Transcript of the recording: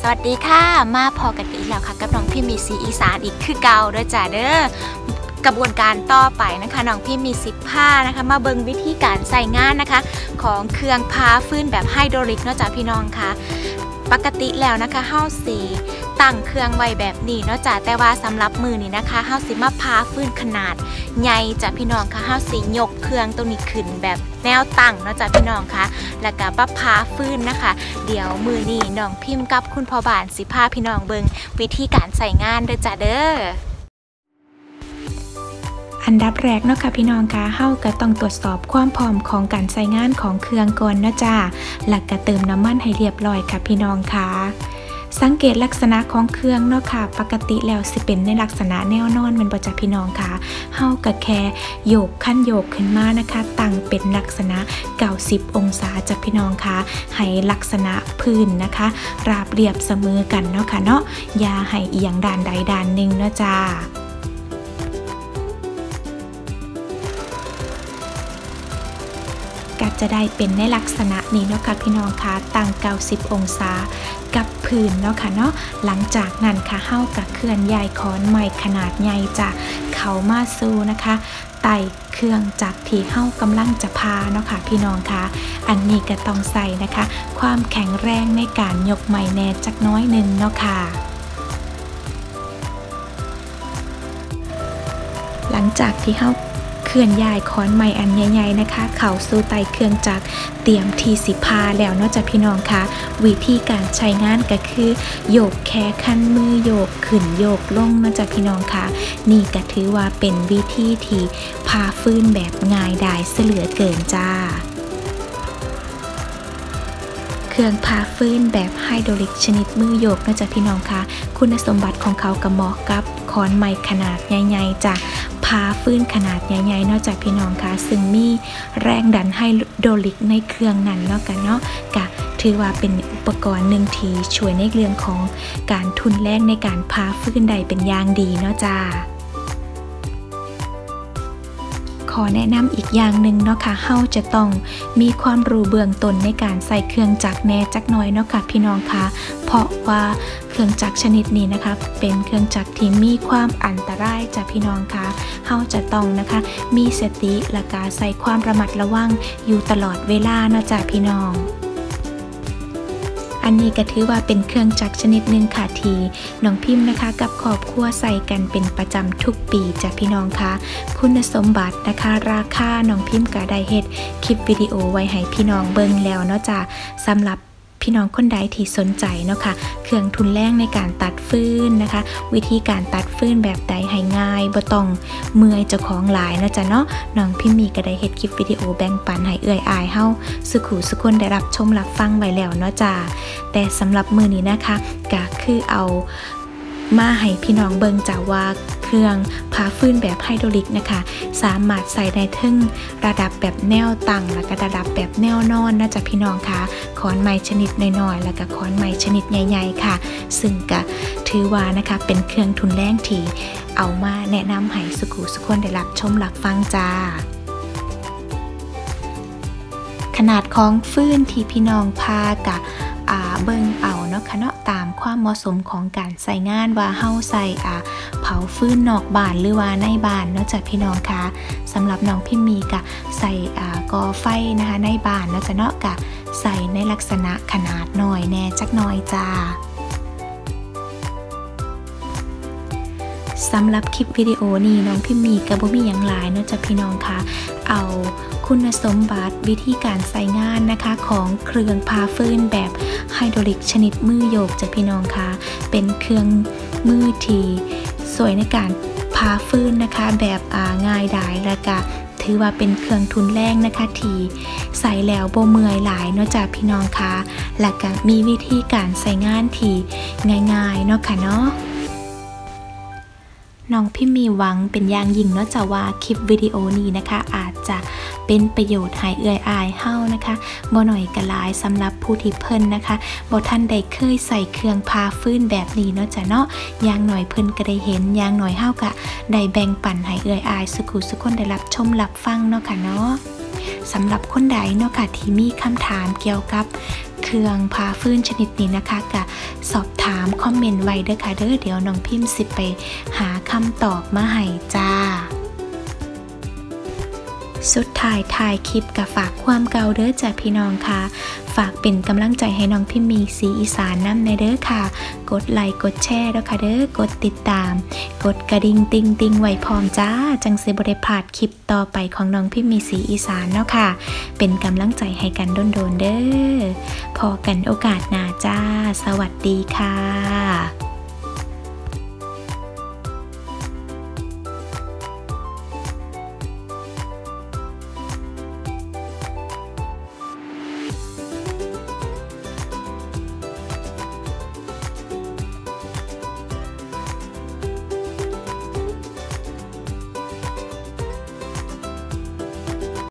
สวัสดีค่ะมาพอกันอีกแล้วค่ะกับน้องพี่มีสีอีสานอีกคือเก่าด้วยจ้าเด้อกระบวนการต่อไปนะคะน้องพี่มี10 ผ้านะคะมาเบิ่งวิธีการใส่งานนะคะของเครื่องพาฟื้นแบบไฮดรอลิกเนาะจ้าพี่น้องค่ะปกติแล้วนะคะเฮาสีตั้งเครื่องไว้แบบนี้เนาะจ้าแต่ว่าสำหรับมือนี่นะคะเฮาสิมาพาฟื้นขนาดใหญ่จ้าพี่น้องค่ะเฮาสิยกเครื่องตัวนี้ขึ้นแบบแนวตั้งเนาะจ้าพี่น้องค่ะแล้วก็พาฟื้นนะคะเดี๋ยวมือนี่น้องพิมพ์กับคุณพ่อบ้านสิพาพี่น้องเบิ่งวิธีการใส่งานเด้อจ้าเด้ออันดับแรกเนาะค่ะพี่น้องค่ะเฮาก็ต้องตรวจสอบความพร้อมของการใช้งานของเครื่องก่อนเนาะจ้าแล้วก็เติมน้ำมันให้เรียบร้อยค่ะพี่น้องค่ะสังเกตลักษณะของเครื่องเนาะค่ะปกติแล้วสิเป็นในลักษณะแนวนอนมันบ่จ้าพี่น้องค่ะเฮาก็แค่โยกขั้นโยกขึ้นมานะคะตั้งเป็นลักษณะ90องศาจ้าพี่น้องค่ะให้ลักษณะพื้นนะคะราบเรียบเสมอกันเนาะค่ะเนาะอย่าให้เอียงด้านใดด้านหนึ่งเนาะจ้าก็จะได้เป็นในลักษณะนี้เนาะค่ะพี่น้องค่ะตั้ง90องศากับพื้นเนาะค่ะเนาะหลังจากนั้นค่ะเฮากับเคลื่อนย้ายค้อนไม้ขนาดใหญ่จะเข้ามาสู่นะคะไต่เครื่องจักรที่เฮากำลังจะพาเนาะค่ะพี่น้องค่ะอันนี้ก็ต้องใส่นะคะความแข็งแรงในการยกไม้แน่จักน้อยหนึ่งเนาะค่ะหลังจากที่เฮาเคลื่อนย้ายค้อนไม้อันใหญ่ๆนะคะเข้าสู่ไต่เครื่องจักรเตรียมที่สิพาแล้วเนาะจ้ะพี่น้องค่ะวิธีการใช้งานก็คือโยกแค่ขั้นมือโยกขึ้นโยกลงเนาะจ้ะพี่น้องค่ะนี่ก็ถือว่าเป็นวิธีที่พาฟื้นแบบง่ายดายเสลือเกินจ้าเครื่องพาฟื้นแบบไฮดรอลิกชนิดมือโยกเนาะจ้ะพี่น้องค่ะคุณสมบัติของเขาก็เหมาะกับค้อนไม้ขนาดใหญ่ๆจ้ะพาฟื้นขนาดใหญ่ๆนอกจากพี่น้องค่ะซึ่งมีแรงดันไฮดรอลิกในเครื่องนั้นเนาะกันเนาะก็ถือว่าเป็นอุปกรณ์หนึ่งที่ช่วยในเรื่องของการทุนแรงในการพาฟื้นได้เป็นอย่างดีเนาะจ้าขอแนะนำอีกอย่างหนึ่งเนาะค่ะเฮาจะต้องมีความรู้เบื้องต้นในการใส่เครื่องจักรแน่จักหน่อยเนาะค่ะพี่น้องค่ะเพราะว่าเครื่องจักรชนิดนี้นะคะเป็นเครื่องจักรที่มีความอันตรายจ้ะพี่น้องค่ะเฮาจะต้องนะคะมีสติและการใส่ความระมัดระวังอยู่ตลอดเวลาเนาะจ้ะพี่น้องอันนี้ก็ถือว่าเป็นเครื่องจักรชนิดหนึ่งค่ะที่น้องพิมพ์นะคะกับครอบครัวใส่กันเป็นประจำทุกปีจ้ะพี่น้องค่ะคุณสมบัตินะคะราคาน้องพิมพ์ก็ได้เฮ็ดคลิปวิดีโอไว้ให้พี่น้องเบิ่งแล้วเนาะจ้ะสำหรับพี่น้องคนใดที่สนใจเนาะค่ะเครื่องทุนแรงในการตัดฟืนนะคะวิธีการตัดฟืนแบบใดให้ง่ายบ่ต้องเมื่อยเจ้าของหลายเนาะจ้ะเนาะน้องพิมมีก็ได้เฮ็ดคลิปวิดีโอแบ่งปันให้เอื้อยอายเฮาสุขุสุคนได้รับชมรับฟังไว้แล้วเนาะจ้ะแต่สำหรับมื้อนี้นะคะก็คือเอามาให้พี่น้องเบิ่งจ้ะว่าเครื่องพาฟื้นแบบไฮดรอลิกนะคะสามารถใส่ได้ถึงระดับแบบแนวตั้งแล้วก็ระดับแบบแนวนอนนะจ๊ะพี่น้องค่ะค้อนไม้ชนิดน้อยๆแล้วก็ค้อนไม้ชนิดใหญ่ๆค่ะซึ่งก็ถือว่านะคะเป็นเครื่องทุนแรงที่เอามาแนะนำให้สุขุสุคนได้รับชมรับฟังจ้าขนาดของฟื้นที่พี่น้องพากะเบิ่งเอาเนาะค่ะเนาะตามความเหมาะสมของการใส่งานว่าเฮาใส่เผาฟื้นนอกบ้านหรือว่าในบ้านเนาะจ้ะพี่น้องค่ะสำหรับน้องพิมมีกะใส่ก่อไฟนะคะในบ้านเนาะจ้ะเนาะกะใส่ในลักษณะขนาดน้อยแน่จักหน่อยจ้าสำหรับคลิปวิดีโอนี้น้องพิมมีก็บ่มีหยังหลายเนาะจ้ะพี่น้องค่ะเอาคุณสมบัติวิธีการใส่งานนะคะของเครื่องพาฟื้นแบบไฮดรอลิกชนิดมือโยกจ้ะพี่น้องค่ะเป็นเครื่องมือที่สวยในการพาฟื้นนะคะแบบง่ายดายและก็ถือว่าเป็นเครื่องทุนแรงนะคะที่ใส่แล้วบ่เมื่อยหลายเนาะจ้ะพี่น้องค่ะและก็มีวิธีการใส่งานที่ง่ายๆเนาะค่ะเนาะน้องพิมมีหวังเป็นอย่างยิ่งเนาะจ้ะว่าคลิปวิดีโอนี้นะคะอาจจะเป็นประโยชน์ให้เอื้อยอายเฮานะคะบ่หน่อยก็หลายสำหรับผู้ที่เพิ่นนะคะบ่ทันได้เคยใส่เครื่องพาฟื้นแบบนี้เนาะจ้ะเนาะอย่างหน่อยเพิ่นก็ได้เห็นอย่างหน่อยเฮาก็ได้แบ่งปันให้เอื้อยอายสุขุสุคนได้รับชมรับฟังเนาะค่ะเนาะสำหรับคนใดเนาะค่ะที่มีคำถามเกี่ยวกับเครื่องพาฟื้นชนิดนี้นะคะก็สอบถามคอมเมนต์ไว้เด้อค่ะเด้อเดี๋ยวน้องพิมพ์สิไปหาคำตอบมาให้จ้าสุดท้ายถ่ายคลิปกับฝากความเก่าเด้อจ้ะพี่น้องค่ะฝากเป็นกำลังใจให้น้องพิมพ์มีสีอีสานนำในเด้อค่ะกดไลค์กดแชร์ด้วยค่ะเด้อกดติดตามกดกระดิ่งติงไว้พร้อมจ้าจังสิบ่ได้พลาดคลิปต่อไปของน้องพิมพ์มีสีอีสานเนาะค่ะเป็นกำลังใจให้กันโดนๆเด้อพอกันโอกาสหน้าจ้าสวัสดีค่ะ